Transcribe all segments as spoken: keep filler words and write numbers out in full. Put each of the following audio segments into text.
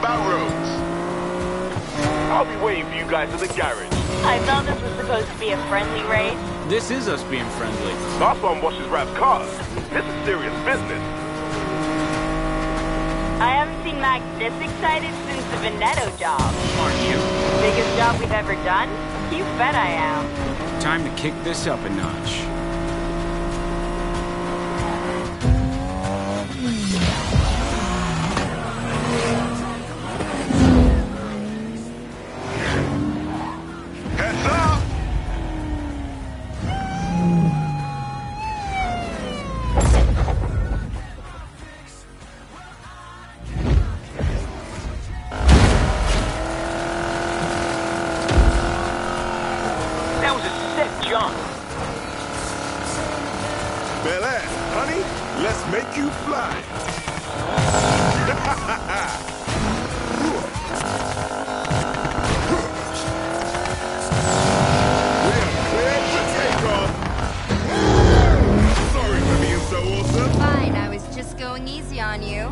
about roads. I'll be waiting for you guys at the garage. I thought this was supposed to be a friendly race. This is us being friendly. Last one washes Rap's cars. This is serious business. I haven't seen Max this excited since the Veneto job. Aren't you? Biggest job we've ever done? You bet I am. Time to kick this up a notch. Heads up! That was a sick jump. Bel Air, honey, let's make you fly. We're clear for takeoff. Sorry for being so awesome. Fine, I was just going easy on you.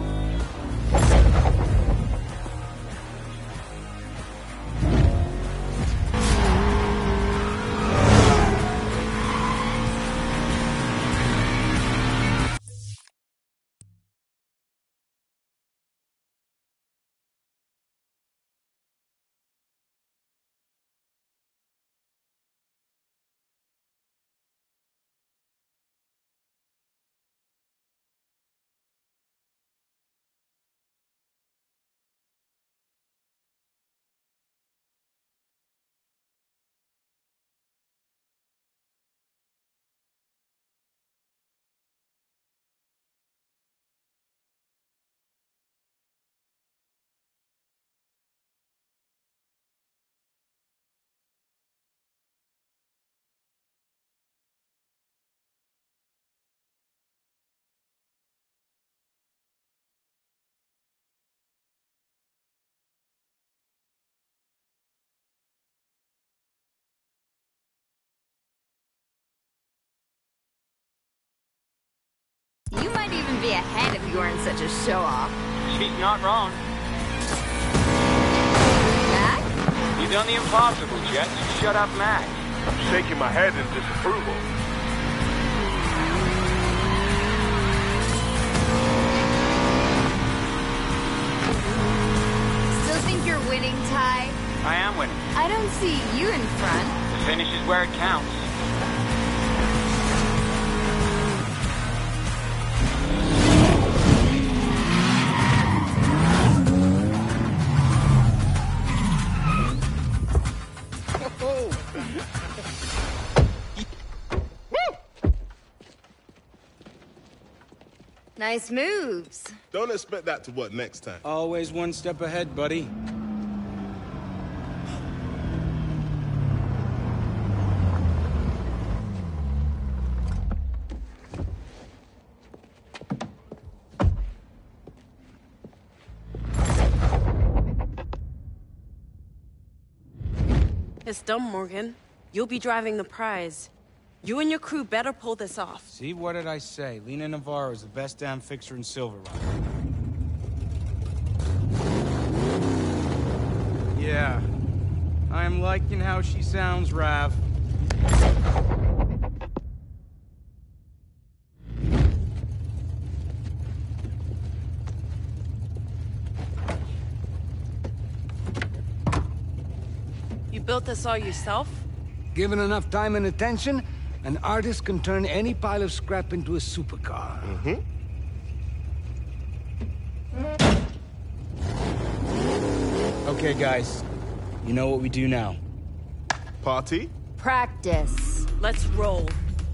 You might even be ahead if you weren't such a show-off. She's not wrong. Max? You've done the impossible, Jet. You shut up, Max. I'm shaking my head in disapproval. Still think you're winning, Ty? I am winning. I don't see you in front. The finish is where it counts. Nice moves. Don't expect that to work next time. Always one step ahead, buddy. It's done, Morgan. You'll be driving the prize. You and your crew better pull this off. See, what did I say? Lena Navarro is the best damn fixer in Silver Rock. Yeah. I'm liking how she sounds, Rav. You built this all yourself? Given enough time and attention, an artist can turn any pile of scrap into a supercar. Mm-hmm. Okay, guys. You know what we do now. Party? Practice. Let's roll.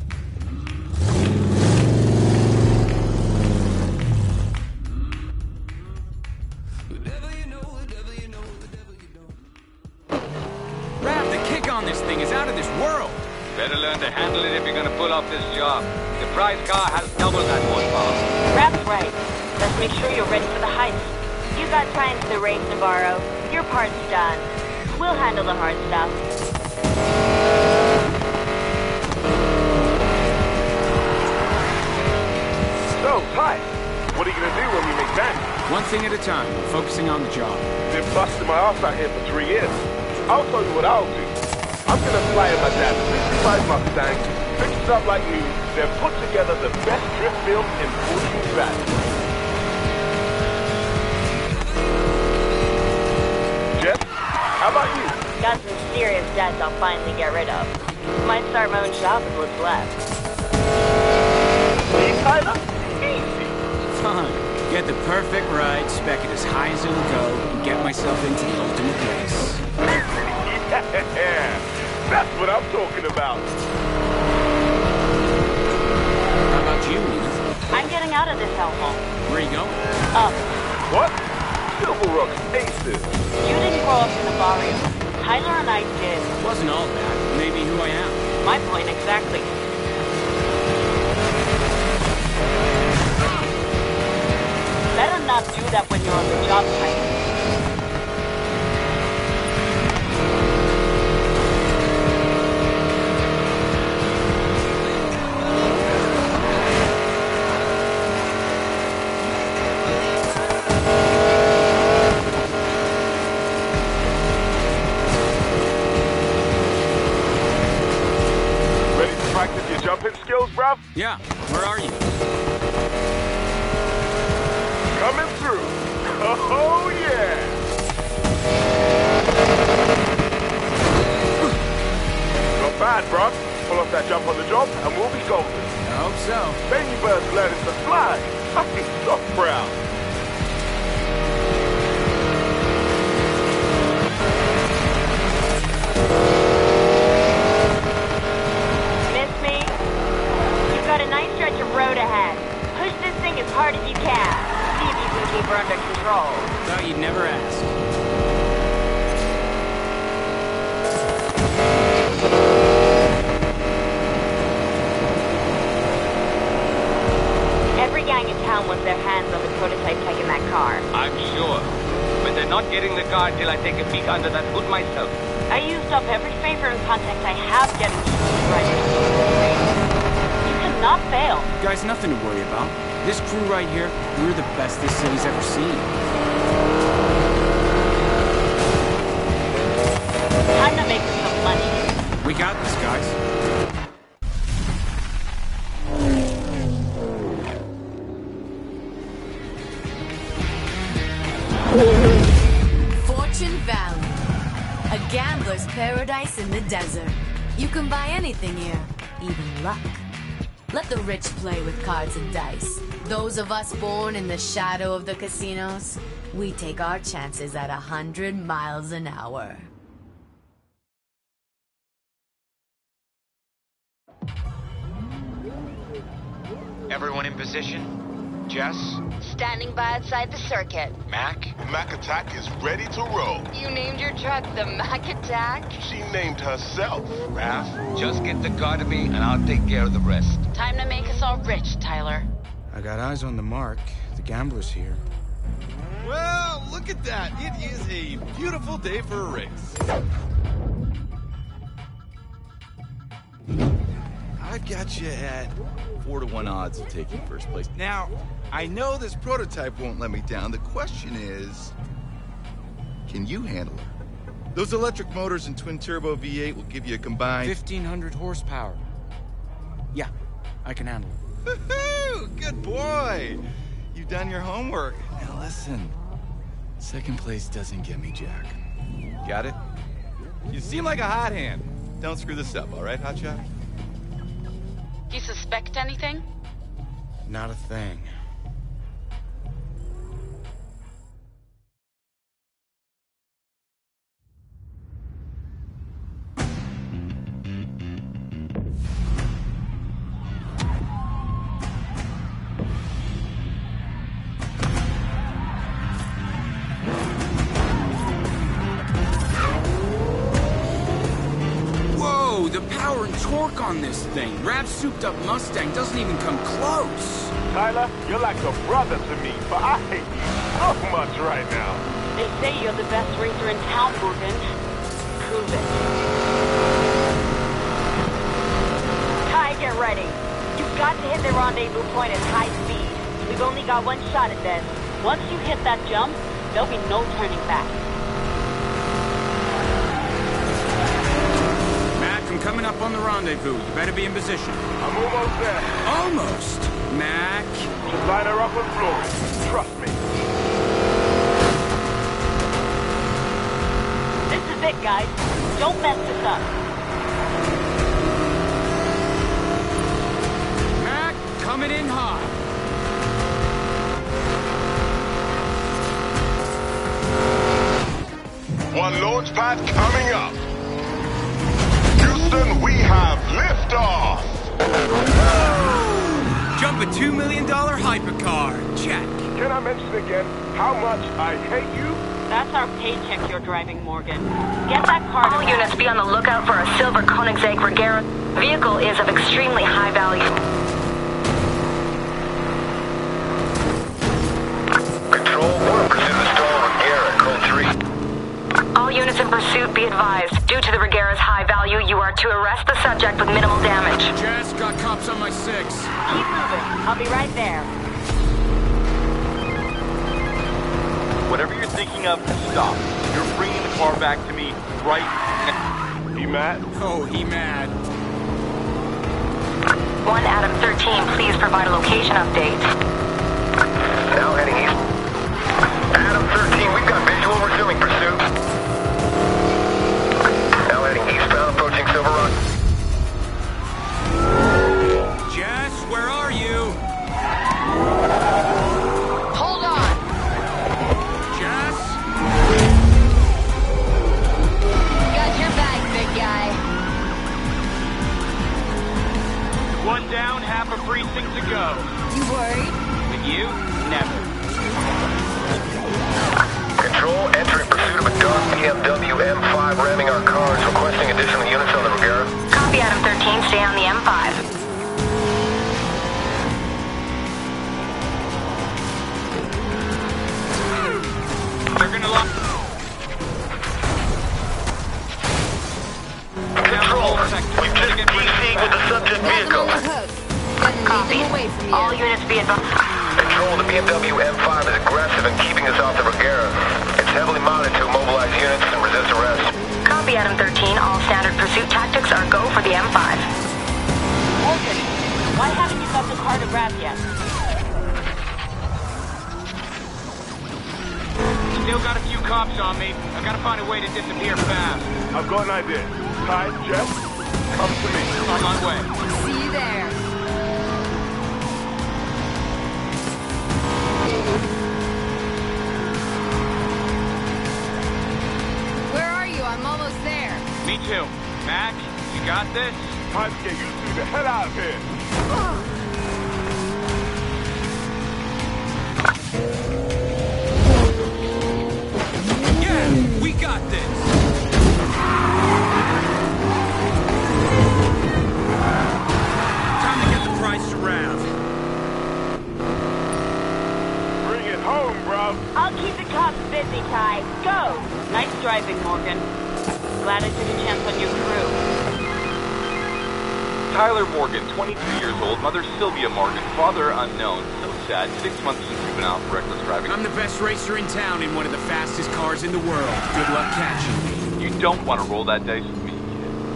Rav, the kick on this thing is out of this world. Better learn to handle it if you're gonna pull off this job. The prize car has double that horsepower. Rap's right. Let's make sure you're ready for the heist. You got time to the race, Navarro. Your part's done. We'll handle the hard stuff. So, Ty, what are you gonna do when we make bank? One thing at a time, focusing on the job. Been busting my ass out here for three years. I'll tell you what I'll do. I'm gonna fly in my dad's sixty-five Mustang, fix it up like new, then put together the best drift film in Fortune Valley. Jess, how about you? Got some serious debts I'll finally get rid of. Might start my own shop with what's left. Me, Tyler? Easy. Fine. Get the perfect ride, spec it as high as it'll go, and get myself into the ultimate race. Yeah, that's what I'm talking about. How about you, Edith? I'm getting out of this hellhole. Where are you going? Up. What? Silver Rock's aces. You didn't grow up in the barrio. Tyler and I did. It wasn't all that. Maybe who I am. My point exactly. Better not do that when you're on the job site. Practice your jumping skills, bruv? Yeah, where are you? Coming through. Oh, yeah. Not bad, bruv. Pull off that jump on the job, and we'll be golden. I hope so. Baby bird's learning to fly. I'm so proud. Stretch of road ahead. Push this thing as hard as you can. See if you can keep her under control. Thought you'd never ask. Every gang in town wants their hands on the prototype tech in that car. I'm sure. But they're not getting the car till I take a peek under that hood myself. I used up every favor and contact I have getting to the right. Not fail. Guys, nothing to worry about. This crew right here, we're the best this city's ever seen. Time to make some money. We got this, guys. Fortune Valley. A gambler's paradise in the desert. You can buy anything here, even luck. Let the rich play with cards and dice. Those of us born in the shadow of the casinos, we take our chances at a hundred miles an hour. Everyone in position? Jess? Standing by outside the circuit. Mac? Mac Attack is ready to roll. You named your truck the Mac Attack? She named herself. Raph, just get the car to me and I'll take care of the rest. Time to make us all rich, Tyler. I got eyes on the mark. The gambler's here. Well, look at that. It is a beautiful day for a race. I've got you at four to one odds of taking first place. Now, I know this prototype won't let me down. The question is, can you handle it? Those electric motors and twin-turbo V eight will give you a combined... fifteen hundred horsepower. Yeah, I can handle it. Woohoo! Good boy! You've done your homework. Now listen, second place doesn't get me jack. Got it? You seem like a hot hand. Don't screw this up, all right, Hotshot? Do you suspect anything? Not a thing. The power and torque on this thing. Rap's souped-up Mustang doesn't even come close. Tyler, you're like a brother to me, but I hate you so much right now. They say you're the best racer in town, Morgan. Prove it. Ty, get ready. You've got to hit the rendezvous point at high speed. We've only got one shot at this. Once you hit that jump, there'll be no turning back. Mac, I'm coming up on the rendezvous. You better be in position. I'm almost there. Almost. Mac. Just line her up and floor it. Trust me. This is it, guys. Don't mess this up. Mac, coming in hot. One launch pad coming up. Houston, we have liftoff. Jump a two million dollar hypercar. Check. Can I mention again how much I hate you? That's our paycheck you're driving, Morgan. Get that car to All units be on the lookout for a silver Koenigsegg Regera. Vehicle is of extremely high value. Control, we're in pursuit of stolen Regera, code three. All units in pursuit be advised. Due to the Regera's high value, you are to arrest the subject with minimal damage. Jess, got cops on my six. Keep moving. I'll be right there. Whatever you're thinking of, stop. You're bringing the car back to me right now. He mad? Oh, he mad. one Adam thirteen, please provide a location update. Now heading east. Adam thirteen, we've got visual resuming pursuit. Now heading eastbound, approaching Silver Rock. Jess, where are you? Hold on. Jess? Got your back, big guy. One down, half a precinct to go. You worried? With you, never. Control, entering pursuit of a dark B M W M five ramming our cars, requesting additional units on the Regera. Copy Adam thirteen, stay on the M five. They're gonna lock. Control, we've just P C'd with the subject vehicle. Copy. All units be advised. Control, the B M W M five is aggressive and keeping us off the Regera. It's heavily modded to immobilize units and resist arrest. Copy Adam thirteen, all standard pursuit tactics are go for the M five. Morgan, why haven't you got the car to grab yet? Still got a few cops on me. I gotta find a way to disappear fast. I've got an idea. Ty, Jeff, come to me. On my way. See you there. Where are you? I'm almost there. Me too. Mac, you got this? Time to get you two the hell out of here. Yeah, we got this. Time to get the price to Rav. Bring it home, bro. I'll keep the cops busy, Ty. Go! Nice driving, Morgan. Glad I took a chance on your crew. Tyler Morgan, twenty-two years old, mother Sylvia Morgan, father unknown. So sad, six months in juvenile for reckless driving. I'm the best racer in town in one of the fastest cars in the world. Good luck catching me. You don't want to roll that dice with me, kid.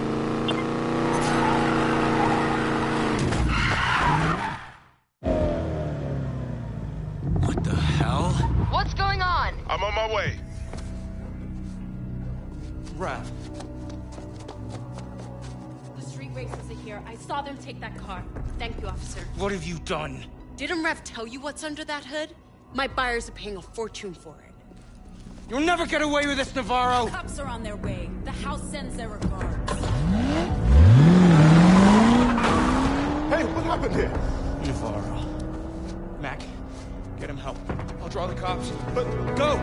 What the hell? What's going on? I'm on my way. Rav. The street racers are here. I saw them take that car. Thank you, officer. What have you done? Didn't Rev tell you what's under that hood? My buyers are paying a fortune for it. You'll never get away with this, Navarro! Cops are on their way. The house sends their regards. Hey, what happened here? Navarro. Mac, get him help. I'll draw the cops. But go!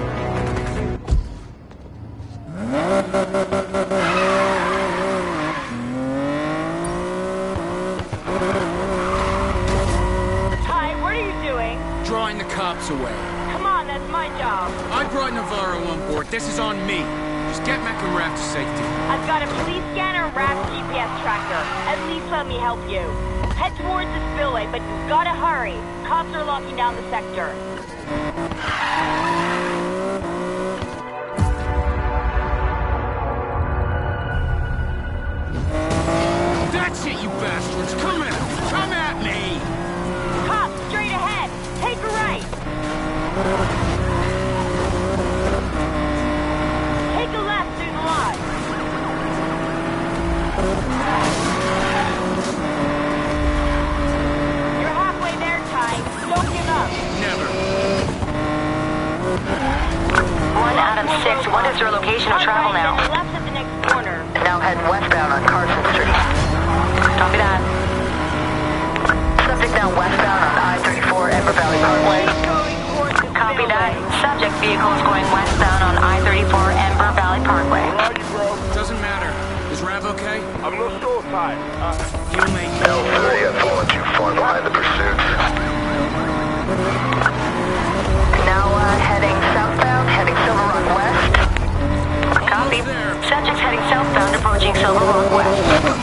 Ty, what are you doing? Drawing the cops away. Come on, that's my job. I brought Navarro on board. This is on me. Just get Mac and Rav to safety. I've got a police scanner and Rap's G P S tracker. At least let me help you. Head towards the spillway, but you've gotta hurry. Cops are locking down the sector. That's it, you bastards! Come at me! Come at me! Cop, straight ahead! Take a right! Take a left through the lodge. You're halfway there, Ty. Don't give up. Never. One Adam six, what is your location of travel now? Left at the next corner. Now heading westbound on Carson Street. Copy that. Subject now westbound on I thirty-four Ember Valley Parkway. Copy that. Subject vehicle is going westbound on I thirty-four Ember Valley Parkway. Where are you, bro? Doesn't matter. Is Rav okay? I'm not sure, Ty. Uh, He'll make it. L thirty, I've fallen too far behind the pursuit. Now uh, heading southbound, heading Silver Rock West. Copy. Subject's heading southbound, approaching Silver Rock West.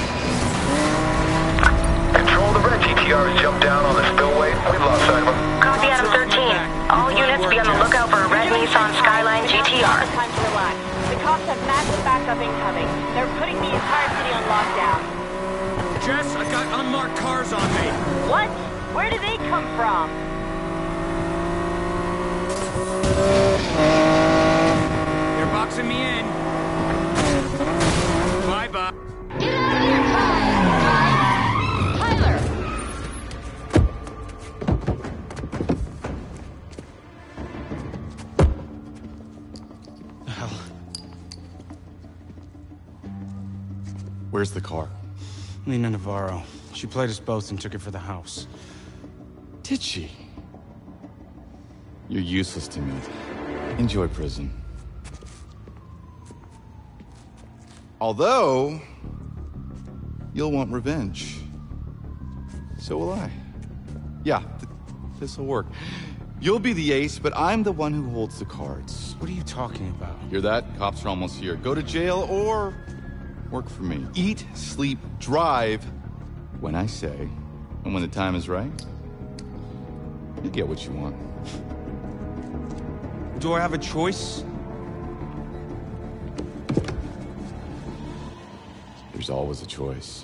Control, the red G T R has jumped down on the spillway. We've lost sight of him. Copy Adam thirteen. All units be on the lookout for a red Nissan Skyline G T R. Time to relax. The cops have massive backup incoming. They're putting the entire city on lockdown. Jess, I got unmarked cars on me. What? Where did they come from? They're boxing me in. Bye-bye. Get out of your car! Tyler! The hell? Where's the car? Lena Navarro. She played us both and took it for the house. Did she? You're useless to me. Enjoy prison. Although, you'll want revenge. So will I. Yeah, th this'll work. You'll be the ace, but I'm the one who holds the cards. What are you talking about? Hear that? Cops are almost here. Go to jail or work for me. Eat, sleep, drive when I say, and when the time is right, you get what you want. Do I have a choice? There's always a choice.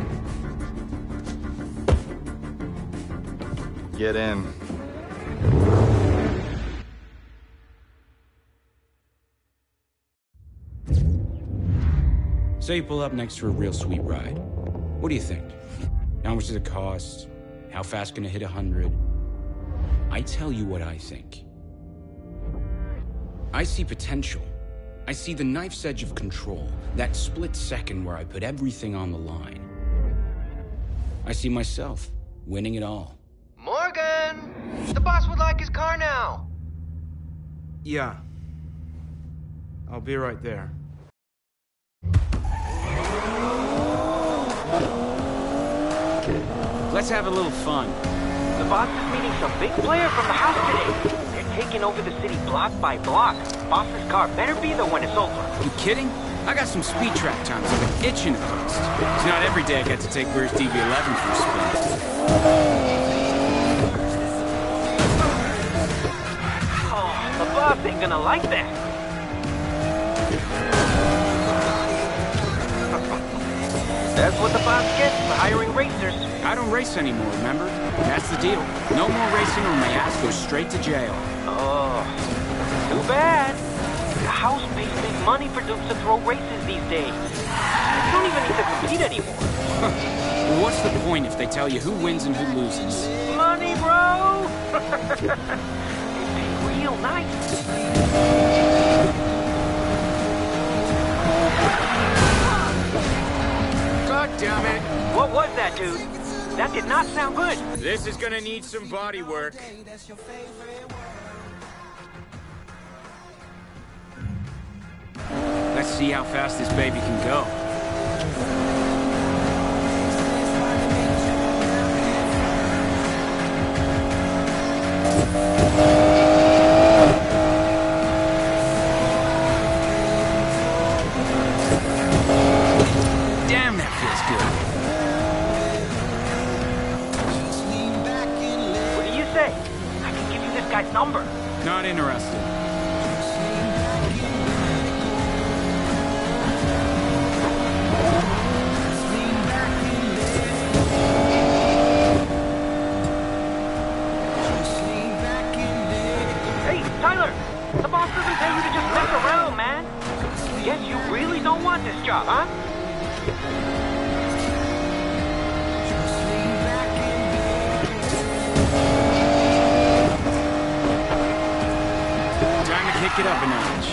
Get in. Say you pull up next to a real sweet ride. What do you think? How much does it cost? How fast can it hit a hundred? I tell you what I think. I see potential. I see the knife's edge of control, that split second where I put everything on the line. I see myself winning it all. Morgan! The boss would like his car now. Yeah. I'll be right there. Let's have a little fun. The boss is meeting some big player from the house today. They're taking over the city block by block. Boss's car better be there when it's over. You kidding? I got some speed trap times I've been itching to post. It's not every day I get to take Where's D B eleven for a spin. Oh, the boss ain't gonna like that. That's what the boss gets for hiring racers. I don't race anymore, remember? That's the deal. No more racing or my ass goes straight to jail. Oh, too bad. The house pays big money for Dukes to throw races these days. You don't even need to compete anymore. Well, what's the point if they tell you who wins and who loses? Money, bro! They pay real nice. God damn it! What was that, dude? That did not sound good. This is gonna need some body work. Let's see how fast this baby can go. Damn, that feels good. What do you say? I can give you this guy guy's number. Not interested. Hey, Tyler! The boss doesn't pay you to just mess around, man. Guess you really don't want this job, huh? Time to kick it up a notch.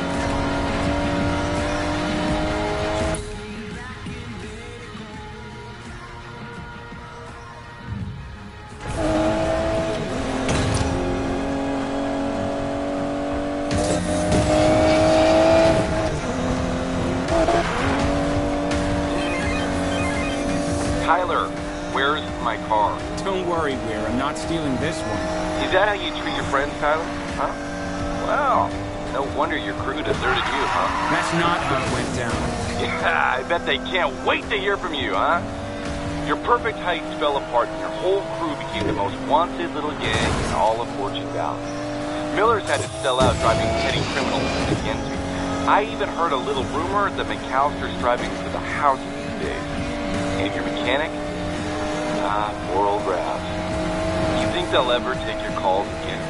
Tyler, where's my car? Don't worry, Weir. I'm not stealing this one. Is that how you treat your friends, Tyler? Huh? Wow. No wonder your crew deserted you, huh? That's not how it went down. Yeah, I bet they can't wait to hear from you, huh? Your perfect heist fell apart and your whole crew became the most wanted little gang in all of Fortune Valley. Miller's had to sell out driving petty criminals to get into. I even heard a little rumor that McAllister's driving for the house these days. And your mechanic? Ah, poor old Raz. You think they'll ever take your calls again?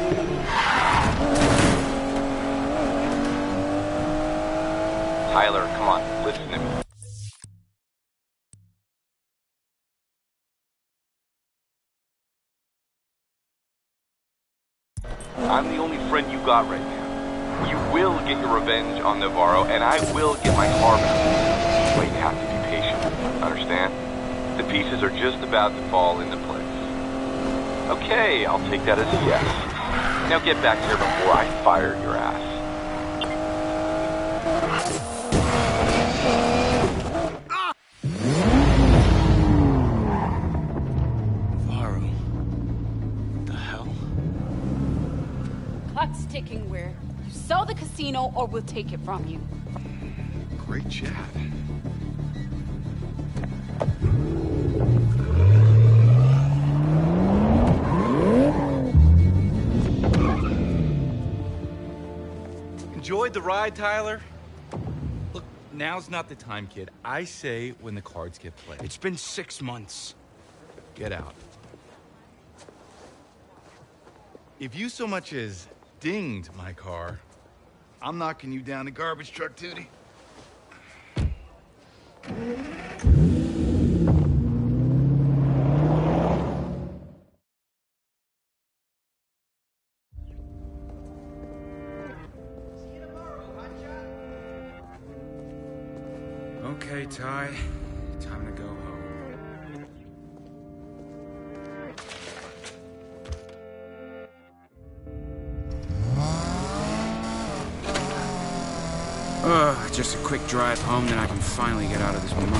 Tyler, come on, listen to me. I'm the only friend you got right now. You will get your revenge on Navarro, and I will get my car back. But you have to be patient, understand? The pieces are just about to fall into place. Okay, I'll take that as a yes. Now get back here before I fire your ass. Navarro. What the hell? Clock's ticking, Weir. You sell the casino or we'll take it from you. Great chat. Enjoyed the ride, Tyler? Look, now's not the time, kid. I say when the cards get played. It's been six months. Get out. If you so much as dinged my car, I'm knocking you down the garbage truck, Tootie. Okay, Ty. Time to go home. Ugh, just a quick drive home, then I can finally get out of this mud.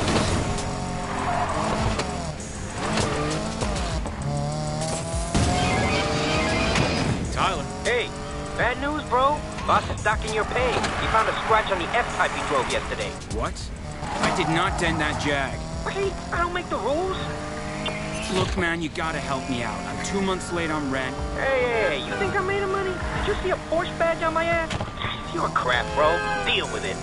Tyler. Hey, bad news, bro. Boss is docking your pay. He found a scratch on the F-Type he drove yesterday. What? I did not dent that Jag. Wait, I don't make the rules. Look, man, you gotta help me out. I'm two months late on rent. Hey, hey, hey, you think I made of money? Did you see a Porsche badge on my ass? You're crap, bro. Deal with it.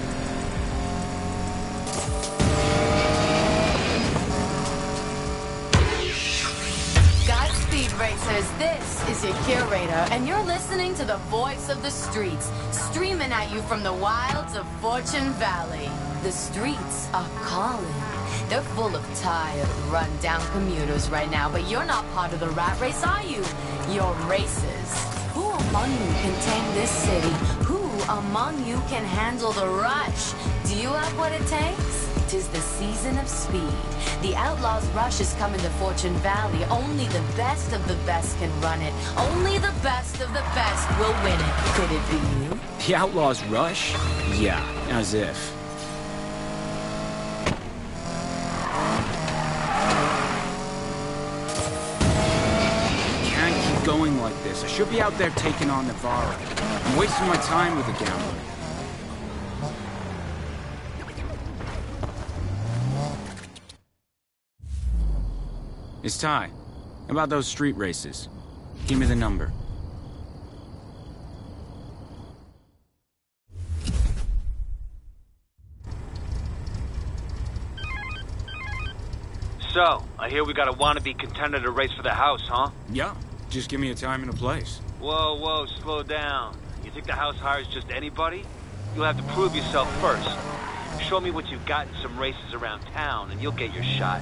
Godspeed, racers. This is your curator, and you're listening to the voice of the streets, streaming at you from the wilds of Fortune Valley. The streets are calling. They're full of tired, run-down commuters right now, but you're not part of the rat race, are you? You're racers. Who among you can tame this city? Who among you can handle the rush? Do you have what it takes? 'Tis the season of speed. The Outlaws' rush is coming to Fortune Valley. Only the best of the best can run it. Only the best of the best will win it. Could it be you? The Outlaws rush? Yeah, as if. Can't keep going like this. I should be out there taking on Navarro. I'm wasting my time with a gambler. It's Ty. About those street races. Give me the number. So, I hear we got a wannabe contender to race for the house, huh? Yeah, just give me a time and a place. Whoa, whoa, slow down. You think the house hires just anybody? You'll have to prove yourself first. Show me what you've got in some races around town, and you'll get your shot.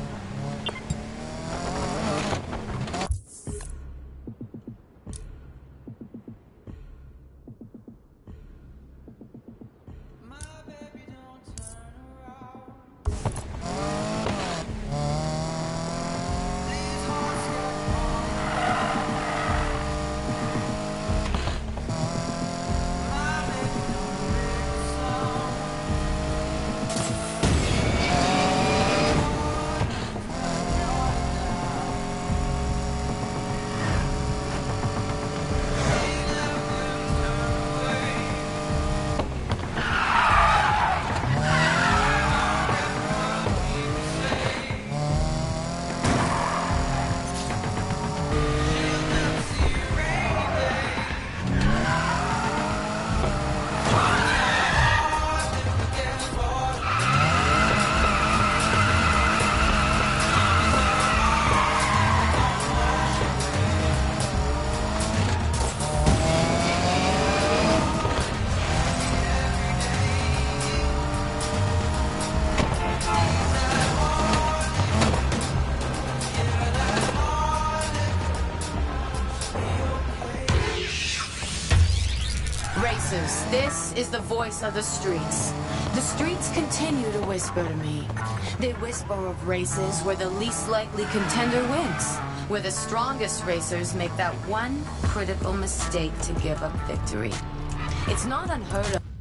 This is the voice of the streets. The streets continue to whisper to me. They whisper of races where the least likely contender wins, where the strongest racers make that one critical mistake to give up victory. It's not unheard of.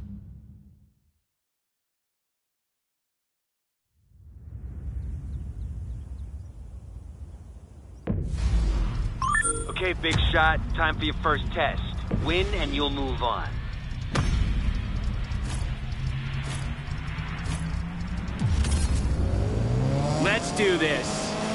Okay, big shot, time for your first test. Win and you'll move on. Let's do this.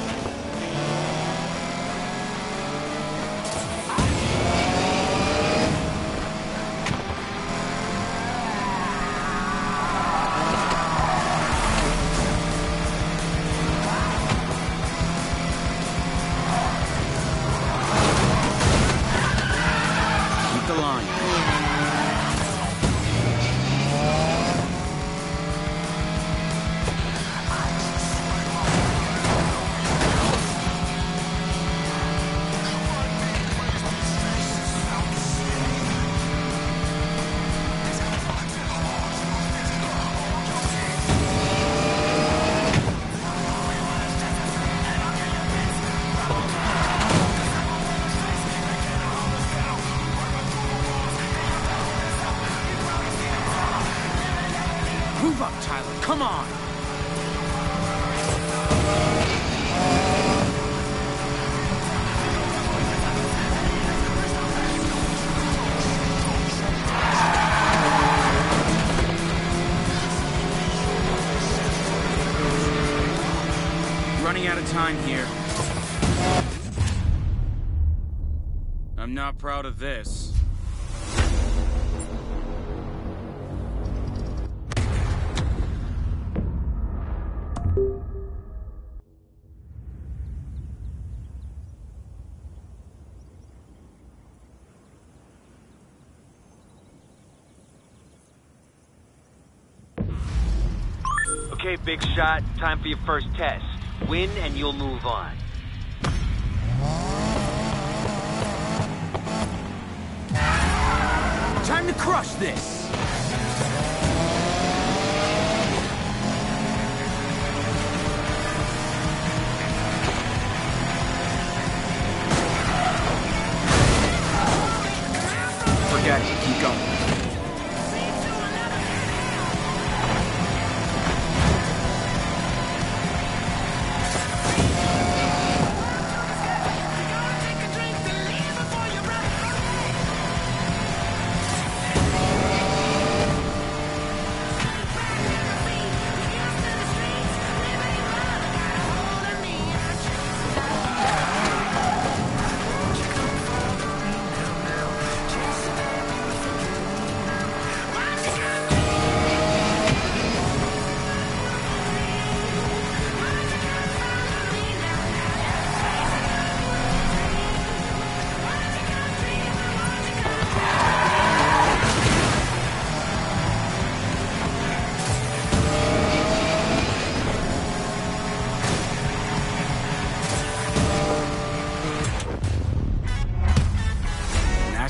Keep the line. Move up, Tyler. Come on. Running out of time here. I'm not proud of this. Okay, big shot, time for your first test. Win and you'll move on. Time to crush this! Forget it, keep going.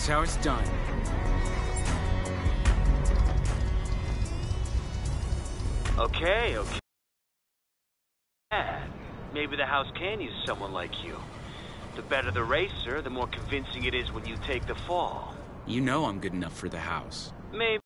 That's how it's done. Okay, okay. Yeah, maybe the house can use someone like you. The better the racer, the more convincing it is when you take the fall. You know I'm good enough for the house. Maybe.